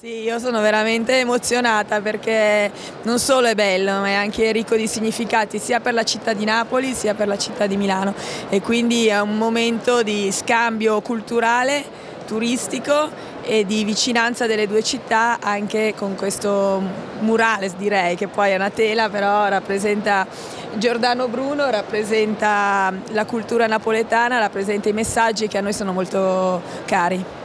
Sì, io sono veramente emozionata perché non solo è bello, ma è anche ricco di significati sia per la città di Napoli sia per la città di Milano e quindi è un momento di scambio culturale, turistico e di vicinanza delle due città anche con questo murales, direi, che poi è una tela, però rappresenta Giordano Bruno, rappresenta la cultura napoletana, rappresenta i messaggi che a noi sono molto cari.